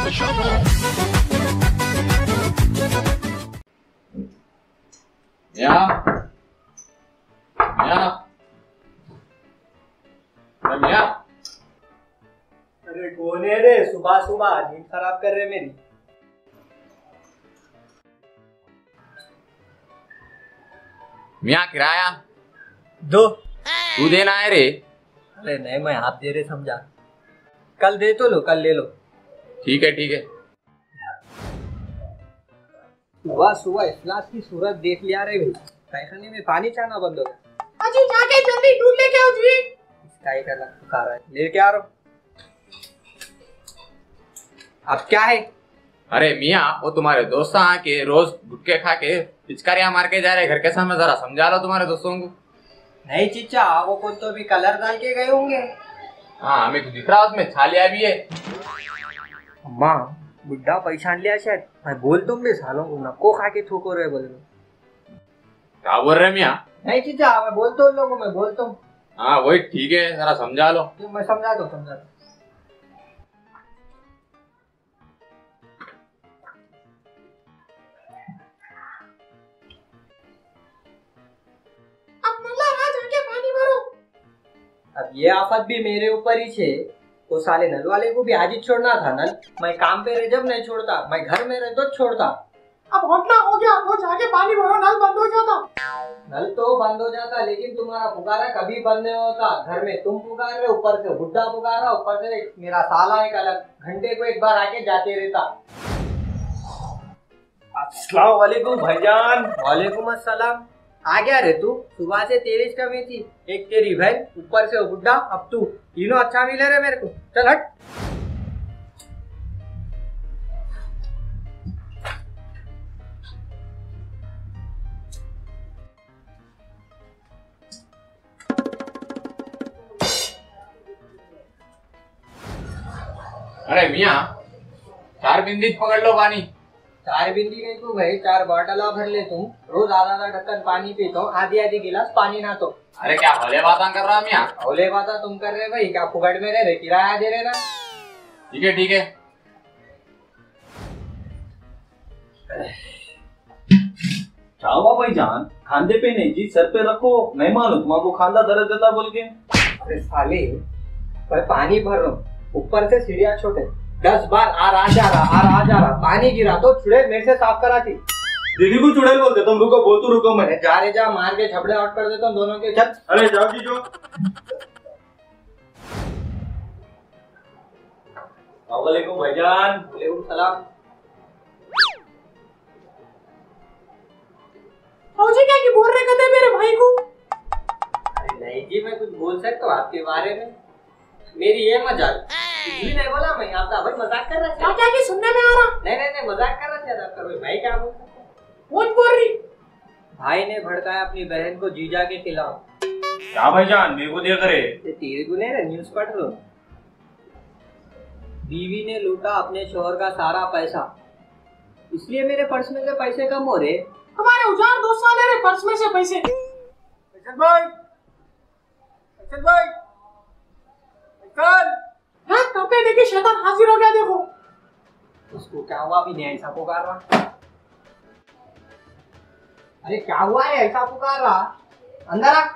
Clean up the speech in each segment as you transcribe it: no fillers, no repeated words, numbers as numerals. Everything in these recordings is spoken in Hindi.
अरे कौन है रे? सुबह सुबह नींद खराब कर रहे मेरी। मियाँ किराया दो। तू देना है रे? अरे नहीं, मैं आप दे रहे समझा। कल दे तो लो, कल ले लो। ठीक है ठीक है। सुबह सुबह इफ्लास की सूरत देख लिया रे भाई। पैखाने में पानी चाहना बंद हो गया। अजी जाके जल्दी दूध लेके आओ जी। इसका ही करना खा रहा है, लेके आ रहा हूँ। अब क्या है? अरे मियाँ वो तुम्हारे दोस्त आके रोज गुटके खा के पिचकारियां मार के जा रहे घर के सामने, जरा समझा लो तुम्हारे दोस्तों को। नहीं चिच्चा, वो कौन तो भी कलर डाल के गए होंगे। हाँ हमें कुछ दिख रहा उसमें छालिया भी है। अम्मा बुढ़ा पहचान लिया शायद। मैं बोल तुम भी सालों को नको खा के थूको रहे बोल। क्या बोल रहे मियाँ? नहीं चिच्चा, मैं बोलता हूँ लोगों में बोलता हूँ। हाँ वही ठीक है, जरा समझा लो। मैं समझा दो समझा दो। अब ये आफत भी मेरे ऊपर ही छे। वो साले नल वाले को भी आज ही छोड़ना था। नल मैं काम पे रहे जब नहीं छोड़ता, मैं घर में रहे तो छोड़ता। अब घटना हो गया तो जाके पानी भरो, नल बंद हो जाता। नल तो बंद हो जाता, लेकिन तुम्हारा पुकारा कभी बंद नहीं होता। घर में तुम पुकार रहे, ऊपर से बुढ़ा पुकारा, ऊपर से मेरा साला एक अलग घंटे को एक बार आके जाते रहता। अस्सलाम वालेकुम भाईजान। वालेकुम अस्सलाम। आ गया रे तू? सुबह से तेरी कमी थी, एक तेरी बहन, ऊपर से वो बुड्ढा, अब तू। तीनों अच्छा मिले रे मेरे को। चल हट। अरे मियाँ 4 बिंदी पकड़ लो पानी। 4 बिंदी गई तू भाई, 4 बॉटला भर ले तुम। रोज आधा आधा ढक्कन पानी पीता हूँ, आधी आधी गिलास पानी ना तो। अरे क्या भले बात कर रहा मियाँ? ओले बात तुम कर रहे भाई, क्या फुकट में रहे, किराया दे रहे ना। ठीक है ठीक है। क्या हुआ भाईजान? खांदे पे नहीं जी, सर पे रखो। नहीं मालूम तुम्हारा खांदा दर्द देता बोल के। अरे साले मैं पानी भर रहा हूँ, ऊपर से सीढ़ियाँ छोटे, 10 बार आ रहा जा रहा, पानी गिरा तो चुड़ैल मेरे से साफ कराती। दीदी को चुड़ैल बोलते तुम? रुको, बोल तो रुको। मैं जा रे जा, मार के झपड़े आउट कर देता हूँ दोनों के। चल अरे जाओ जी जो। वालेकुम भाईजान। वालेकुम सलाम। फौजी क्या की बोल रहे कहते मेरे भाई को? अरे नहीं जी, मैं कुछ बोल सकता हूँ आपके बारे में? मेरी ये मजाक भी नहीं बोला मैं, आपका भाई मजाक कर रहा था। क्या की सुनने में आ रहा? नहीं मजाक कर रहा था आपका भाई। भाई क्या बोल सकता? कौन बोल रही? भाई ने भड़काया अपनी बहन को जीजा के खिलाफ। क्या भाईजान मेरे को दिया करे? तेरे को नहीं, न्यूज पढ़ लो। बीवी ने लूटा अपने शोहर का सारा पैसा, इसलिए मेरे पर्स में से पैसे कम हो रहे। हमारे उजाड़ दोस्त वाले रे पर्स में से पैसे। भाई हाँ कपड़े लेके शैतान हाजिर हो गया देखो। उसको क्या हुआ? अभी नहीं ऐसा पुकार रहा। अरे क्या हुआ है ऐसा पुकार रहा? अंदर आ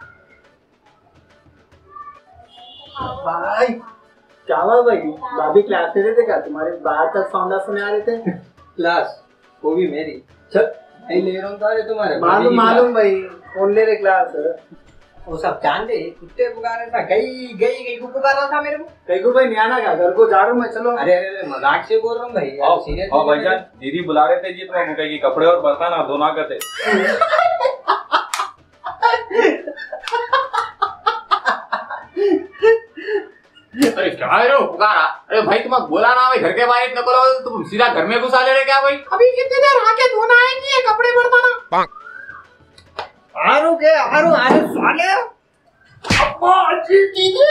भाई। क्या हुआ भाई? भाभी क्लास ले रहे थे क्या? तुम्हारे बाहर तक साउंड सुने आ रहे थे। क्लास वो भी मेरी। चल नहीं ले रहा हूँ तुम्हारे। मालूम भाई, कौन ले रहे क्लास? वो सब जानते, कुत्ते पुकार रहा था। गई को पुकार रहा था मेरे को। कई को भाई नहीं आना क्या? घर को जा रहा हूँ मैं। चलो। अरे मजाक से बोल रहा हूँ भाई। सीरियस भाईजान दीदी बुला रहे थे जी, तुम्हारे मुके की कपड़े और बर्तन आप धोना करते। अरे क्या है रो पुकारा? अरे भाई तुम्हें बोला ना भाई घर के बाहर इतना बोलो, तुम सीधा घर में घुसा ले रहे क्या भाई? अभी कितनी देर आके धोना आएंगी ये कपड़े बर्तन? आरू साले। अब्बा जी दीदी।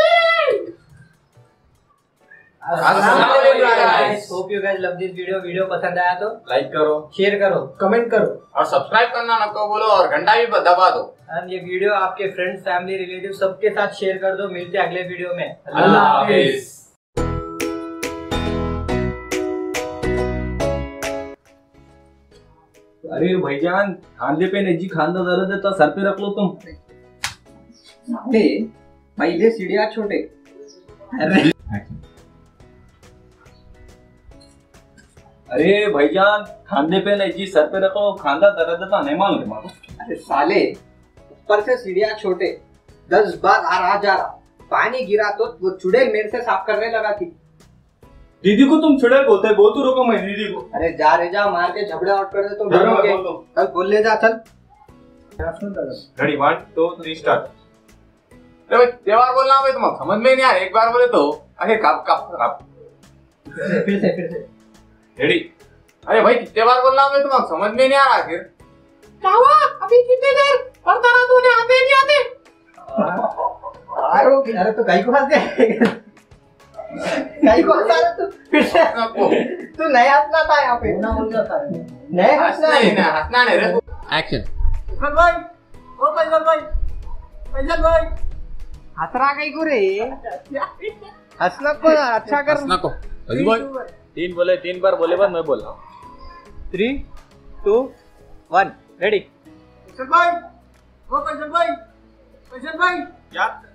Hope you guys love this video पसंद आया तो लाइक करो, शेयर करो, कमेंट करो और सब्सक्राइब करना न को बोलो और घंटा भी दबा दो। एंड ये वीडियो आपके फ्रेंड्स, फैमिली, रिलेटिव सबके साथ शेयर कर दो। मिलते हैं अगले वीडियो में। अल्लाह हाफिज। अरे भाईजान खांदे पे नहीं जी, खांदा दर्द देता, सर पे रख लो तुम। साले पहले सीढ़ियाँ छोटे। अरे भाईजान खांदे पे नहीं जी, सर पे रखो, खांदा दर्द देता, नहीं मालूम तुम्हारा? अरे साले ऊपर से सीढ़ियाँ छोटे, 10 बार आ रहा जा रहा, पानी गिरा तो वो चुड़ैल मेरे से साफ करने लगा थी। दीदी को तुम चुड़ैल बोलते है, बोल तो रोको मैं दीदी को। अरे जा रे जा, मार के झगड़े आउट कर दे तो चलो, बोलोगे। बोल दो। चल बोल ले जा, चल। Ready 1 2 3 start. अरे भाई त्योहार बोलना भाई, तुम समझ में नहीं आ रहा, एक बार बोले तो आखिर कब कब कब। फिर से रेडी। अरे भाई कितने बार बोलना भाई, तुम समझ में नहीं आ रहा आखिर। क्या हुआ? अभी कितनी देर पढ़ता रहा तूने, आते नहीं आते? अरे तो गाय को हंस गया, गाय को हंसा रहा तू फिर से। तू नए हंसना था यहाँ पे, ना बोल रहा था नए हंसना हंसना नहीं रे। एक्शन। फैसल भाई, ओ फैसल भाई, फैसल भाई हंस रहा कहीं को रे, हंसना को अच्छा कर। हंसना को अजी भाई 3 बोले, 3 बार बोले, बाद मैं बोल रहा हूँ। 3 2 1 रेडी। फैसल भाई, ओ फैसल भाई, फैसल भाई क्या